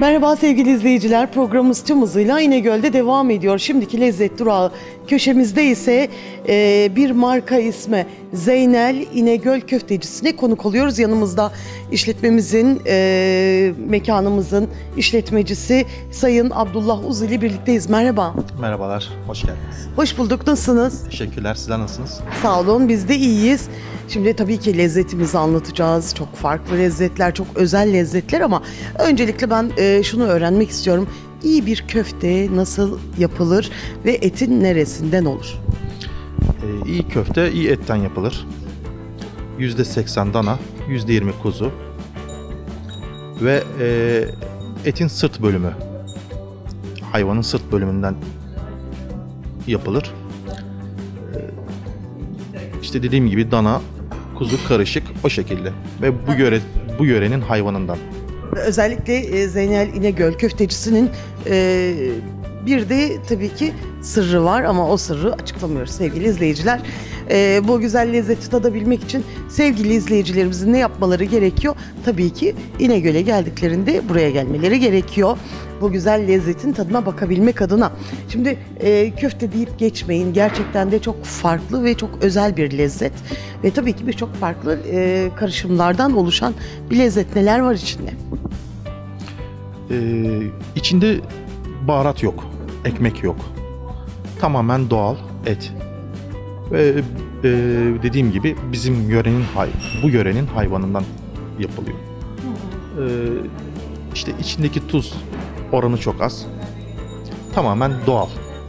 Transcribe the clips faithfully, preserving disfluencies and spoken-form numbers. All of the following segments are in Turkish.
Merhaba sevgili izleyiciler, programımız tüm hızıyla İnegöl'de devam ediyor. Şimdiki lezzet durağı köşemizde ise e, bir marka ismi Zeynel İnegöl Köftecisine konuk oluyoruz. Yanımızda işletmemizin, e, mekanımızın işletmecisi Sayın Abdullah Uz ile birlikteyiz. Merhaba. Merhabalar, hoş geldiniz. Hoş bulduk, nasılsınız? Teşekkürler, sizler nasılsınız? Sağ olun, biz de iyiyiz. Şimdi tabii ki lezzetimizi anlatacağız. Çok farklı lezzetler, çok özel lezzetler ama öncelikle ben e, şunu öğrenmek istiyorum. İyi bir köfte nasıl yapılır ve etin neresinden olur? Ee, iyi köfte iyi etten yapılır. yüzde seksen dana, yüzde yirmi kuzu ve e, etin sırt bölümü, hayvanın sırt bölümünden yapılır. Ee, işte dediğim gibi dana, kuzu karışık o şekilde ve bu yöre bu yörenin hayvanından. Özellikle e, Zeynel İnegöl Köftecisinin e, bir de tabii ki sırrı var ama o sırrı açıklamıyoruz sevgili izleyiciler. E, bu güzel lezzeti tadabilmek için sevgili izleyicilerimizin ne yapmaları gerekiyor? Tabii ki İnegöl'e geldiklerinde buraya gelmeleri gerekiyor. Bu güzel lezzetin tadına bakabilmek adına. Şimdi e, köfte deyip geçmeyin. Gerçekten de çok farklı ve çok özel bir lezzet. Ve tabii ki birçok farklı e, karışımlardan oluşan bir lezzet. Neler var içinde? Ee, içinde baharat yok, ekmek yok. Tamamen doğal et. Ve e, dediğim gibi bizim yörenin hay bu yörenin hayvanından yapılıyor. Ee, işte içindeki tuz oranı çok az. Tamamen doğal.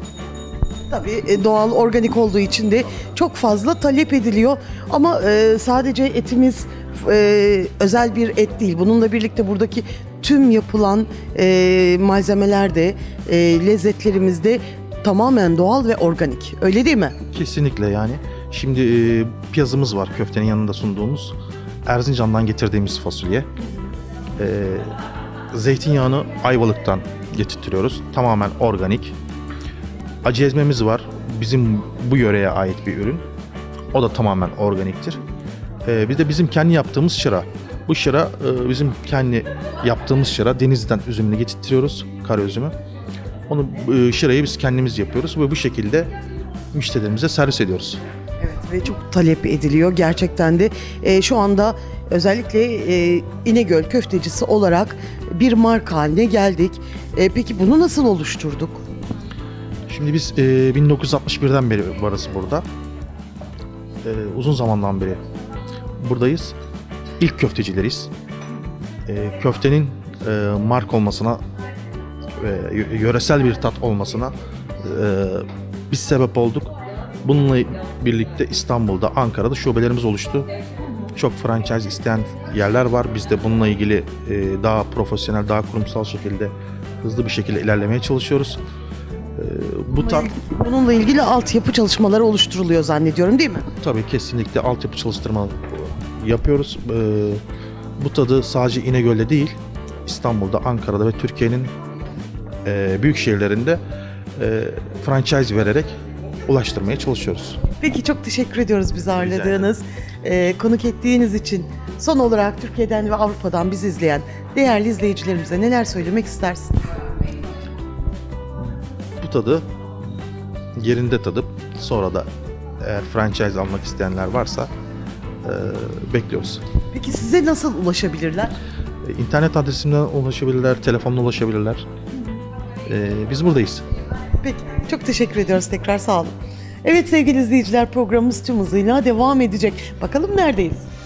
Tabii doğal, organik olduğu için de çok fazla talep ediliyor. Ama e, sadece etimiz e, özel bir et değil. Bununla birlikte buradaki tüm yapılan e, malzemeler de, e, lezzetlerimiz de tamamen doğal ve organik. Öyle değil mi? Kesinlikle yani. Şimdi e, piyazımız var köftenin yanında sunduğumuz. Erzincan'dan getirdiğimiz fasulye. E, zeytinyağını Ayvalık'tan getirtiyoruz. Tamamen organik. Acı ezmemiz var. Bizim bu yöreye ait bir ürün. O da tamamen organiktir. Ee, bir de bizim kendi yaptığımız şıra. Bu şıra e, bizim kendi yaptığımız şıra. Denizli'den üzümünü getirtiyoruz. Kara üzümü. Onu e, şırayı biz kendimiz yapıyoruz ve bu şekilde müşterilerimize servis ediyoruz. Evet ve çok talep ediliyor gerçekten de. E, şu anda özellikle e, İnegöl Köftecisi olarak bir marka haline geldik. E, peki bunu nasıl oluşturduk? Şimdi biz e, bin dokuz yüz altmış birden beri varız burada. E, uzun zamandan beri buradayız. İlk köftecileriz. E, köftenin e, marka olmasına, e, yöresel bir tat olmasına e, biz sebep olduk. Bununla birlikte İstanbul'da, Ankara'da şubelerimiz oluştu. Çok franchise isteyen yerler var. Biz de bununla ilgili e, daha profesyonel, daha kurumsal şekilde, hızlı bir şekilde ilerlemeye çalışıyoruz. Bu tat... Bununla ilgili altyapı çalışmaları oluşturuluyor zannediyorum, değil mi? Tabii kesinlikle altyapı çalıştırma yapıyoruz. Bu tadı sadece İnegöl'de değil, İstanbul'da, Ankara'da ve Türkiye'nin büyük şehirlerinde franchise vererek ulaştırmaya çalışıyoruz. Peki çok teşekkür ediyoruz bizi ağırladığınız, e, konuk ettiğiniz için. Son olarak Türkiye'den ve Avrupa'dan bizi izleyen değerli izleyicilerimize neler söylemek istersin? Bu tadı yerinde tadıp sonra da eğer franchise almak isteyenler varsa e, bekliyoruz. Peki size nasıl ulaşabilirler? E, İnternet adresimden ulaşabilirler, telefonla ulaşabilirler. E, biz buradayız. Peki çok teşekkür ediyoruz tekrar, sağ olun. Evet sevgili izleyiciler, programımız tüm hızıyla devam edecek. Bakalım neredeyiz?